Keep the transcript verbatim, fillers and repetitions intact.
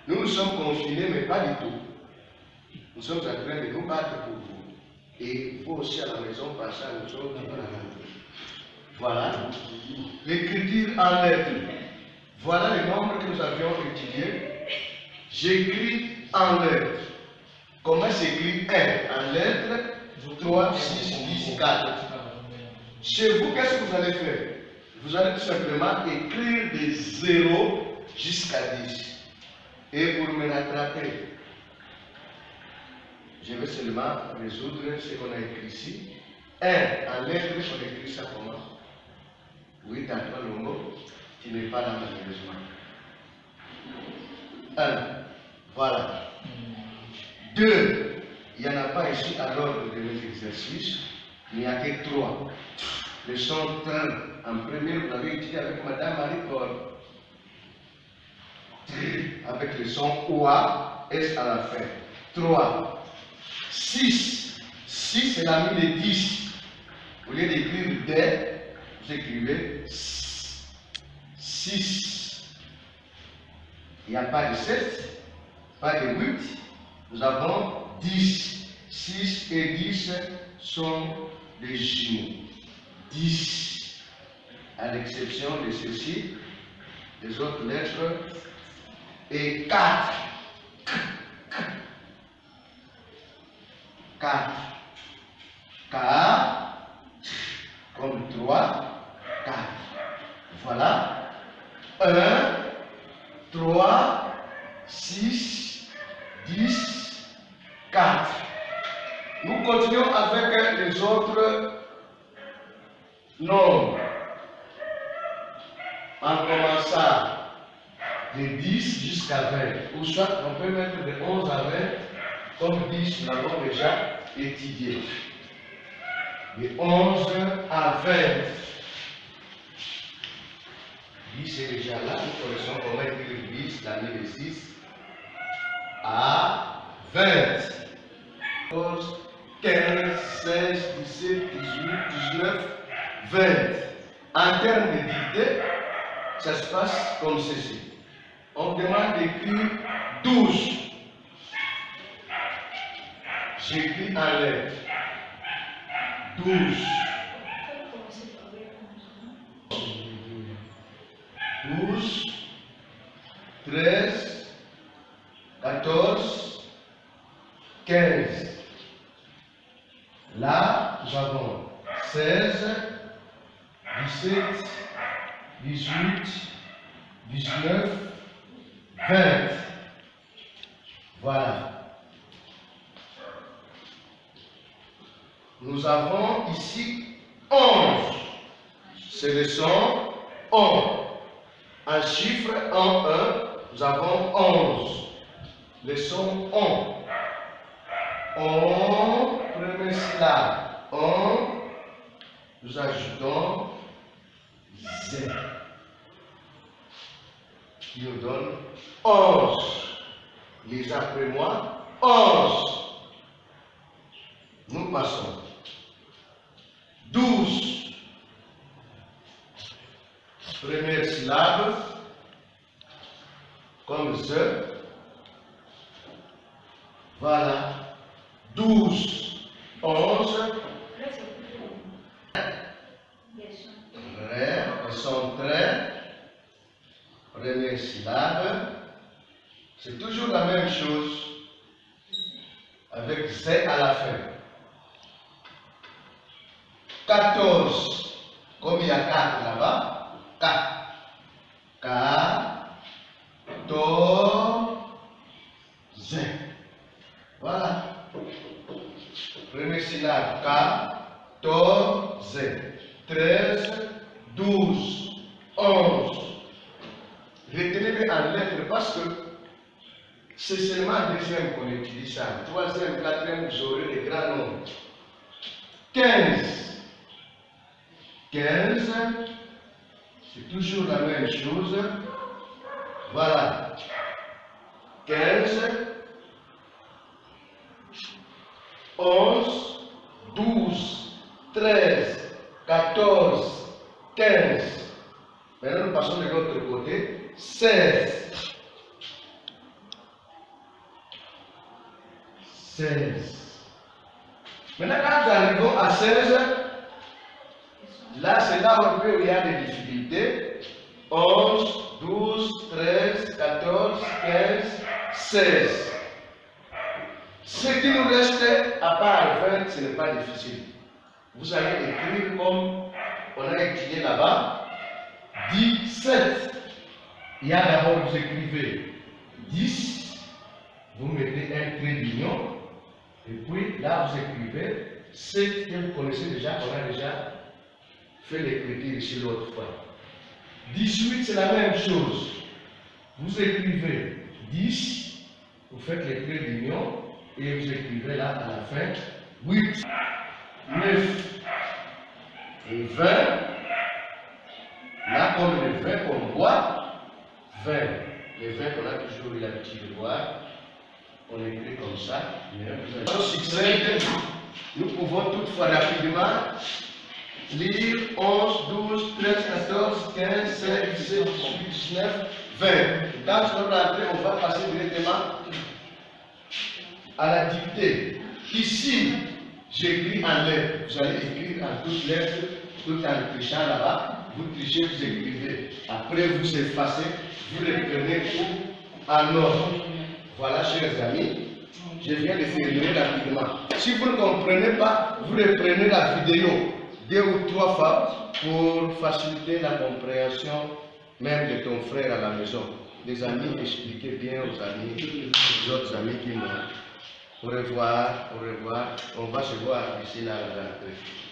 Nous nous sommes confinés, mais pas du tout. Nous sommes en train de nous battre pour vous. Et vous aussi à la maison, passez à nous autres. Voilà. L'écriture en lettres. Voilà les nombres que nous avions étudiés. J'écris en lettres. Comment s'écrit un en lettres? trois, six, dix, quatre. Chez vous, qu'est-ce que vous allez faire? Vous allez tout simplement écrire des zéros jusqu'à dix. Et pour me rattraper, je vais seulement résoudre ce qu'on a écrit ici. un en lettres, on écrit ça comment? Oui, t'as pas le mot, tu n'es pas là malheureusement. un, voilà. deux, il n'y en a pas ici à l'ordre de mes exercices, il n'y a que trois. Le son un, en premier, vous l'avez étudié avec Madame Marie-Paul. Avec le son O A, S à la fin. trois. six. six, c'est l'ami de dix. Au lieu d'écrire D, vous écrivez six. Il n'y a pas de sept, pas de huit. Nous avons dix. six et dix sont des jumeaux. dix. À l'exception de ceci, les autres lettres. Et quatre. quatre. quatre. Comme trois. quatre. Voilà. un, trois, six, dix, quatre. Nous continuons avec les autres nombres. En commençant de dix jusqu'à vingt. Ou soit on peut mettre de onze à vingt, comme dix, nous l'avons déjà étudié. De onze à vingt. dix est déjà là, nous connaissons comment écrire dix, l'année de six à vingt. onze, quinze, seize, dix-sept, dix-huit, dix-neuf, vingt. En termes de dictée, ça se passe comme ceci. On demande d'écrire douze. J'écris en lettres. douze. douze, treize, quatorze, quinze. Là, nous avons seize, dix-sept, dix-huit, dix-neuf, vingt. Voilà. Nous avons ici onze. C'est le son on. En chiffre en un, nous avons onze. Le son on. On, premier syllabe. On, nous ajoutons Z. Qui nous donne onze. Les après moi, onze. Nous passons. douze. Première syllabe, comme ce. Voilà. douze. onze. Ré, le son très. Première syllabe. C'est toujours la même chose avec Z à la fin. quatorze. Comme il y a quatre là-bas. quatre. quatorze. Voilà. Première syllabe. quatorze. treize. douze. onze. Retenez-le en lettres parce que c'est seulement en deuxième qu'on utilise ça. Troisième, quatrième, vous aurez les grands nombres. quinze. quinze. C'est toujours la même chose. Voilà. quinze. onze. douze. treize. quatorze. quinze. Maintenant, nous passons de l'autre côté. seize. seize. Maintenant, quand nous arrivons à seize, là, c'est là où il y a des difficultés. onze, douze, treize, quatorze, quinze, seize. Ce qui nous reste, à part vingt, ce n'est pas difficile. Vous allez écrire comme on a étudié là-bas, dix-sept. Il y a d'abord, vous écrivez dix, vous mettez un trait d'union, et puis là, vous écrivez sept que vous connaissez déjà, on a déjà fait l'écriture ici l'autre fois. dix-huit, c'est la même chose. Vous écrivez dix, vous faites les traits d'union, et vous écrivez là à la fin huit, neuf et vingt. Là, comme les vingt qu'on voit, vingt, les vingt qu'on a toujours eu l'habitude de voir, on écrit comme ça. Sur succède, nous pouvons toutefois rapidement lire onze, douze, treize, quatorze, quinze, seize, dix-sept, dix-huit, dix-neuf, vingt. Quand nous rentrons, on va passer directement à la dictée. Ici, j'écris en lettres. Vous allez écrire en toutes lettres, tout en trichant là-bas. Vous trichez, vous écrivez. Après, vous effacez, vous reprenez tout en ordre. Voilà, chers amis, je viens de terminer rapidement. Si vous ne comprenez pas, vous reprenez la vidéo deux ou trois fois pour faciliter la compréhension même de ton frère à la maison. Les amis, expliquez bien aux amis, aux autres amis qui m'ont. Au revoir, au revoir. On va se voir ici là à la rentrée.